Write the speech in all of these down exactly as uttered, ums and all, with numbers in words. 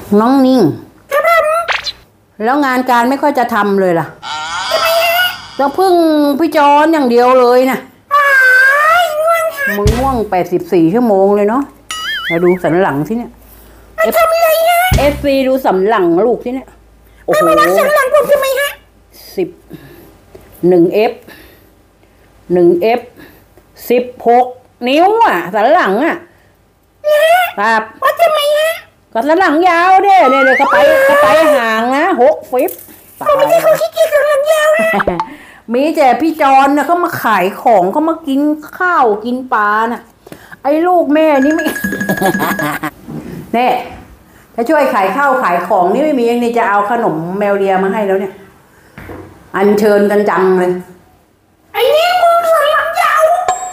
น้องนิ่งแล้วงานการไม่ค่อยจะทำเลยล่ะต้องพึ่งพี่จอนอย่างเดียวเลยนะมึงง่วงแปดสิบสี่ชั่วโมงเลยเนาะมาดูสันหลังที่เนี่ยเอฟซีดูสันหลังลูกที่เนี่ยโอ้โหสันหลังผมทำไมฮะสิบหนึ่งเอฟหนึ่งเอฟสิบหกนิ้วอ่ะสันหลังอ่ะครับว่าทำไมฮะก็สันหลังยาวเด้เนี่ยเนี่ยเขาไปเขาไปห่างนะหกฟิปเขาไม่ใช่เขาขี้เกียจสันหลังยาวมีแต่พี่จอนนะเขามาขายของเขามากินข้าวกินปลาน่ะไอ้ลูกแม่นี่ไม่เนี่ยถ้าช่วยขายข้าวขายของนี่ไม่มีเองนี่จะเอาขนมแมวเลียมาให้แล้วเนี่ยอัญเชิญกันจังเลยไอ้นี่มึงสันหลังยาว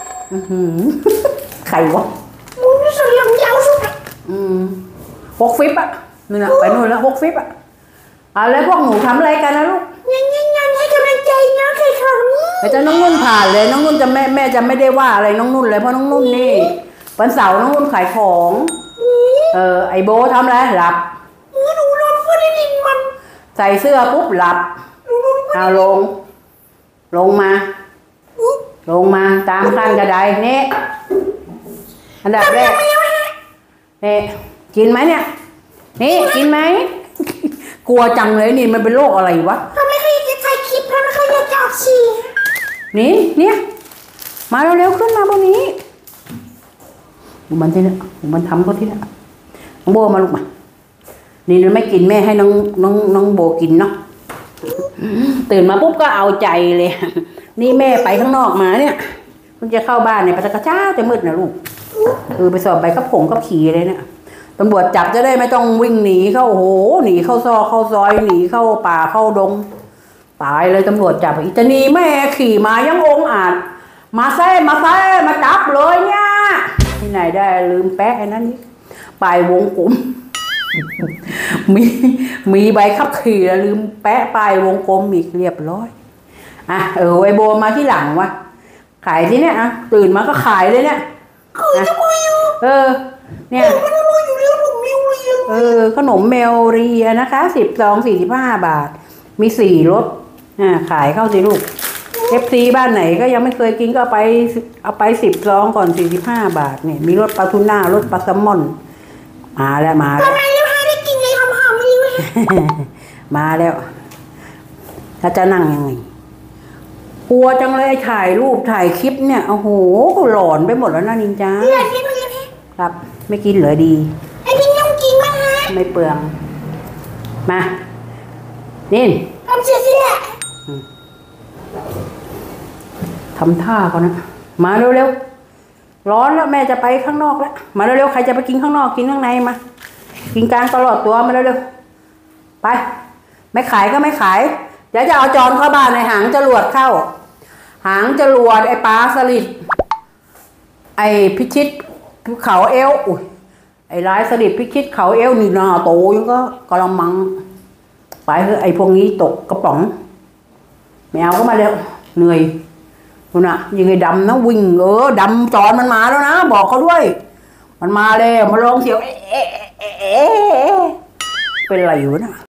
ใครวะมึงสันหลังยาวสุดอืมหกฟิปอะนี่นะไปนู่นแล้วหกฟิปอะอ่ะแล้วพวกหนูทำอะไรกันนะลูกยังยังยังให้กำลังใจนะใครทำแต่จะน้องนุ่นผ่านเลยน้องนุ่นจะแม่แม่จะไม่ได้ว่าอะไรน้องนุ่นเลยเพราะน้องนุ่นนี่วันเสาร์น้องนุ่นขายของเออไอโบทำอะไรหลับหนูนอนก็ได้ยินมันใส่เสื้อปุ๊บหลับเอาลงลงมาลงมาตามขั้นกระไดนี่อันดับแรกนี่กินไหมเนี่ยนี่กินไหมกลัวจังเลยนี่มันเป็นโรคอะไรวะเขาไม่เคยจะถ่ายคลิปแล้วไม่เคยจะจับฉี่นี่เนี่ยมาเร็วๆขึ้นมาบนนี้มันที่เนี่ยมันทำก็ที่เนี่ยน้องโบมาลูกมานี่มันไม่กินแม่ให้น้องน้องน้องโบกินเนาะตื่นมาปุ๊บก็เอาใจเลยนี่แม่ไปข้างนอกมาเนี่ยเพิ่งจะเข้าบ้านเนี่ยปะตะกะเช้าจะมืดนะลูกเออไปสอบใบขับผงขับขี่เลยเนี่ยตำรวจจับจะได้ไม่ต้องวิ่งหนีเข้าโอ้โหหนีเข้าซอกเข้าซอยหนีเข้าป่าเข้าดงตายเลยตำรวจจับอีตานีแม่ขี่มายังองอาจมาแซ่มาแซ่มาจับเลยเนี่ยที่ไหนได้ลืมแปะไอ้นั่นนี่ปลายวงกลมมีมีใบขับขี่แล้วลืมแปะปลายวงกลมอีกเรียบร้อยอ่ะเออไอโบมาที่หลังวะขายที่เนี่ยอ่ะตื่นมาก็ขายเลยเนี่ยเออเนี่ยเออขนมแมวเรียนะคะสิบซองสี่สิบห้าบาทมีสี่รสอ่าขายเข้าสิลูกเอฟซีบ้านไหนก็ยังไม่เคยกินก็เอาไปเอาไปสิบซองก่อนสี่สิบห้าบาทเนี่ยมีรสปลาทูน่ารสปลาแซลมอนมาแล้วมาแล้วทำไมลูกค้าได้กินเลยหอมๆเลยมาแล้วถ้าจะนั่งยังไงกลัวจังเลยถ่ายรูปถ่ายคลิปเนี่ยโอ้โหหลอนไปหมดแล้วนะนินจาครับไม่กินเหรอดีไอ้พี่น้องกินมั้งฮะไม่เปลืองมานี่ทำเสียสิแหละทำท่าก่อนนะมาเร็วๆร้อนแล้วแม่จะไปข้างนอกแล้วมาเร็วๆใครจะไปกินข้างนอกกินข้างในมากินกลางตลอดตัวมาเร็วๆไปไม่ขายก็ไม่ขายเดี๋ยวจะเอาจอนเข้าบ้านในหางจรวดเข้าหางจรวดไอ้ปลาสลิดไอ้พิชิตเขาเอวอุ้ยไอ้ลายสลิดพิชิตเขาเอวนี่นาโตยังก็กระมังไปคือไอ้พวกนี้ตกกระป๋องไม่เอาก็มาเร็วเหนื่อยคุณน่ะยังไงดำนะวิ่งเออดำจอนมันมาแล้วนะบอกเขาด้วยมันมาเลยมาลองเสียวเอ๊ะเป็นไรอยู่นะ